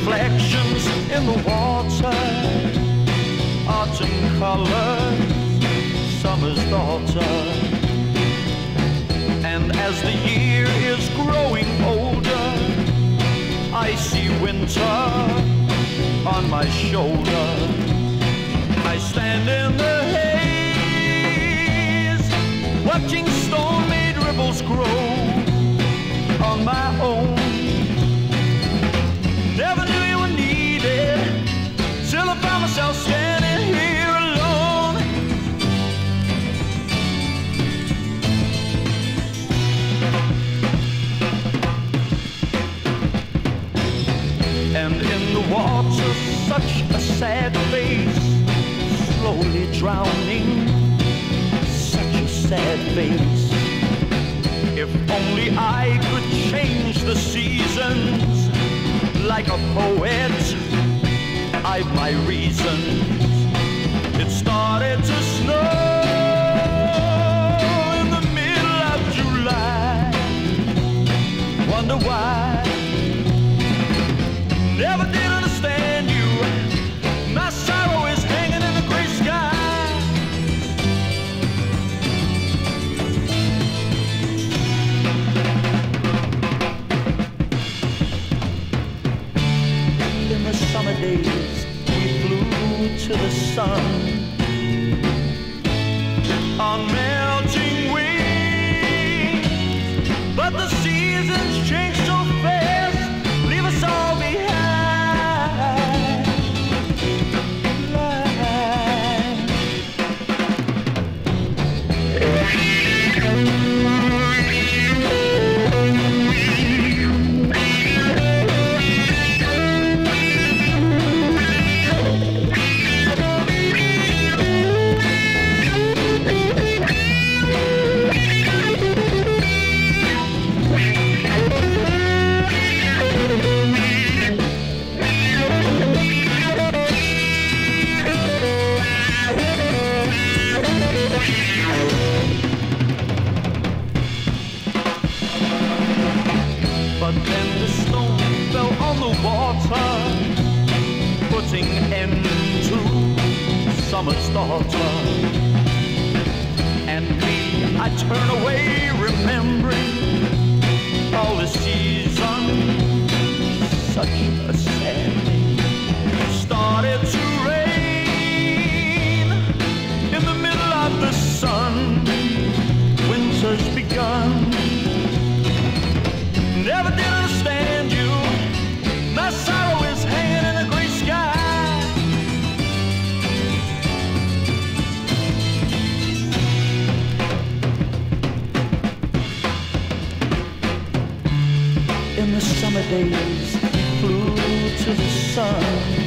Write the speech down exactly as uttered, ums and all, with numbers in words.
reflections in the water, autumn colors, summer's daughter. And as the year is growing older, I see winter on my shoulder. I stand in the haze, watching stone-made ripples grow on my own. Never knew you were needed till I found myself standing here alone. And in the water, such a sad face, slowly drowning, such a sad face. If only I could change the seasons like a poet, I've my reasons. It started to snow in the middle of July. Wonder why? Never did understand you. My sorrow is hanging in the gray sky. In the summer days, we flew to the sun on melting wings, but the seasons change so fast, leave us all behind. But then the stone fell on the water, putting end to summer's daughter. And me, I turn away, remembering all the season. Such a sad thing. Started to rain in the middle of the sun. Winter's begun. Never did understand you. My sorrow is hanging in the gray sky. In the summer days, flew to the sun